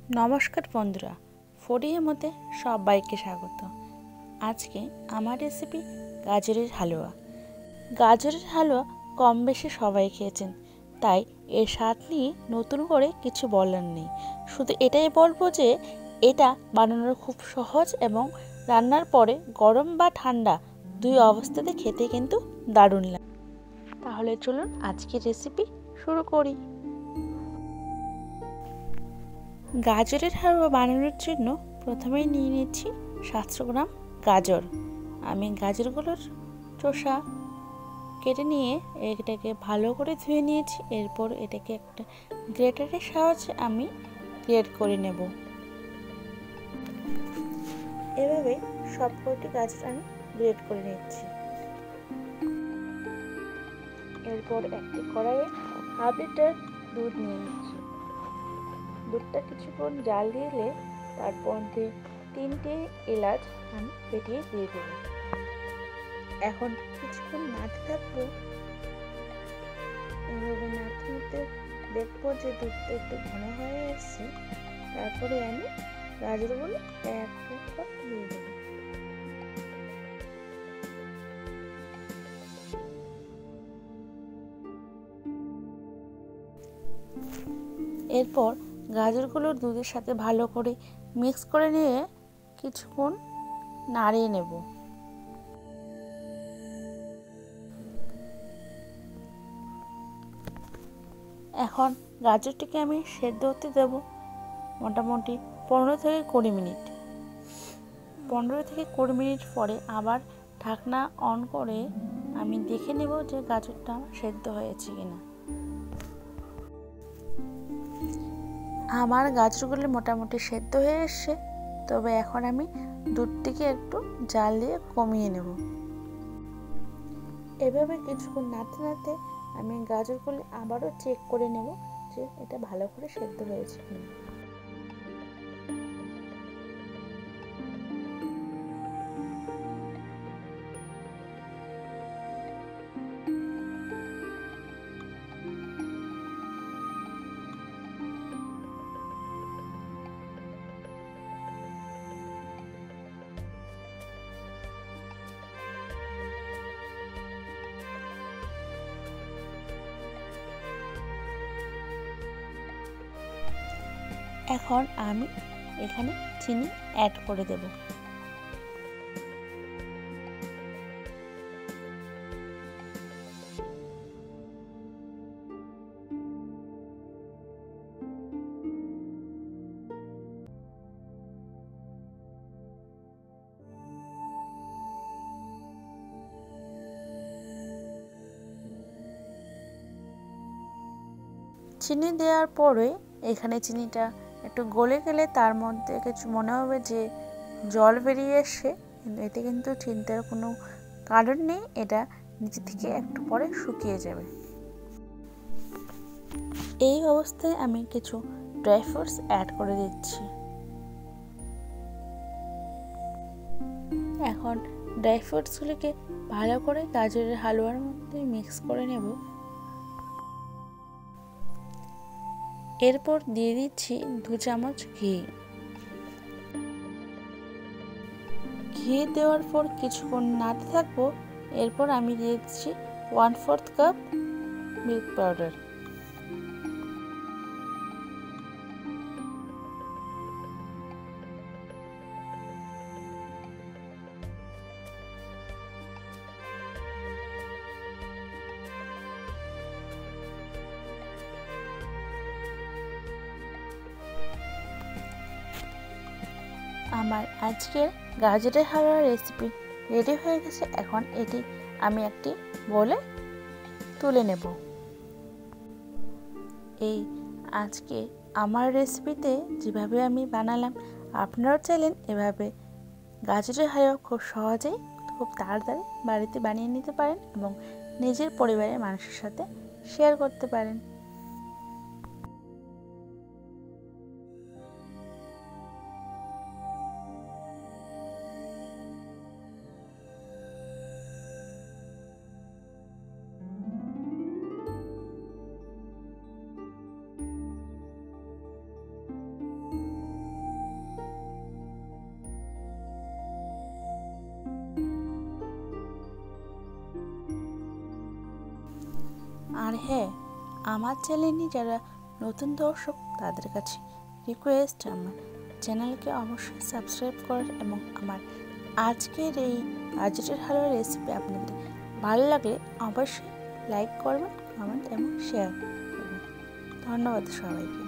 নমস্কার বন্ধুরা, ফুডির মধ্যে সবাইকে স্বাগত। আজকে আমার রেসিপি গাজরের হালুয়া। গাজরের হালুয়া কম বেশি সবাই খেয়েছেন, তাই এর স্বাদ নিয়ে নতুন করে কিছু বলার নেই। শুধু এটাই বলবো যে এটা বানানো খুব সহজ এবং রান্নার পরে গরম বা ঠান্ডা দুই অবস্থাতে খেতে কিন্তু দারুণ লাগে। তাহলে চলুন আজকের রেসিপি শুরু করি। গাজরের হালুয়া বানানোর জন্য প্রথমেই নিয়ে নিচ্ছি 700 গ্রাম গাজর। আমি গাজরগুলোর চোসা কেটে নিয়ে এটাকে ভালো করে ধুয়ে নিয়েছি। এরপর এটাকে একটা গ্রেটারের সাহায্যে আমি গ্রেট করে নেব। এভাবে সবকটি গাজর আমি গ্রেট করে নিচ্ছি। এরপর একটি কড়াইয়ে হাফ লিটার দুধ নিয়ে নিচ্ছি। দুধটা কিছুক্ষণ জাল দিলে তার মধ্যে 3টে এলাচ আমি ফেটিয়ে দিয়ে দেব। এখন কিছুক্ষণ নাড়তে থাকবো। এভাবে নাড়তে নাড়তে দেখবো যে দুধটা একটু ঘন হয়ে এসছে। তারপরে আমি গাজরগুলো এক এক দিয়ে দেবো। এরপর গাজরগুলোর দুধের সাথে ভালো করে মিক্স করে নিয়ে কিছুক্ষণ নাড়িয়ে নেব। এখন গাজরটিকে আমি সেদ্ধ হতে দেব মোটামুটি 15 থেকে 20 মিনিট। 15 থেকে 20 মিনিট পরে আবার ঢাকনা অন করে আমি দেখে নেব যে গাজরটা সেদ্ধ হয়েছে কিনা। আমার গাজরগুলো মোটামুটি সেদ্ধ হয়ে এসছে, তবে এখন আমি দুধটিকে একটু জাল দিয়ে কমিয়ে নেব। এভাবে কিছুক্ষণ নাড়তে নাড়তে আমি গাজরগুলো আবারও চেক করে নেব যে এটা ভালো করে সেদ্ধ হয়েছে কিনা। এখন আমি এখানে চিনি অ্যাড করে দেব। চিনি দেওয়ার পরে এখানে চিনিটা একটু গলে গেলে তার মধ্যে কিছু মনে হবে যে জল বেরিয়ে এসে, কিন্তু এতে কিন্তু চিন্তার কোনো কারণ নেই। এটা নিচে থেকে একটু পরে শুকিয়ে যাবে। এই অবস্থায় আমি কিছু ড্রাই ফ্রুটস অ্যাড করে দিচ্ছি। এখন ড্রাই ফ্রুটসগুলিকে ভালো করে গাজরের হালুয়ার মধ্যে মিক্স করে নেব। এরপর দিয়ে দিচ্ছি 2 চামচ ঘি। ঘি দেওয়ার পর কিছুক্ষণ নাড়তে থাকবো। এরপর আমি দিয়ে দিচ্ছি 1/4 কাপ মিল্ক পাউডার। আমার আজকের গাজরের হালুয়া রেসিপি রেডি হয়ে গেছে। এখন এটি আমি একটি বলে তুলে নেব। এই আজকে আমার রেসিপিতে যেভাবে আমি বানালাম, আপনারাও চাইলেন এভাবে গাজরের হালুয়া খুব সহজেই খুব তাড়াতাড়ি বাড়িতে বানিয়ে নিতে পারেন এবং নিজের পরিবারের মানুষের সাথে শেয়ার করতে পারেন। হ্যাঁ, আমার চ্যানেলে যারা নতুন দর্শক তাদের কাছে রিকোয়েস্ট, আমার চ্যানেলকে অবশ্যই সাবস্ক্রাইব করার এবং আমার আজকের এই গাজরের হালুয়া রেসিপি আপনাদের ভালো লাগলে অবশ্যই লাইক করবেন, কমেন্ট এবং শেয়ার করবেন। ধন্যবাদ সবাইকে।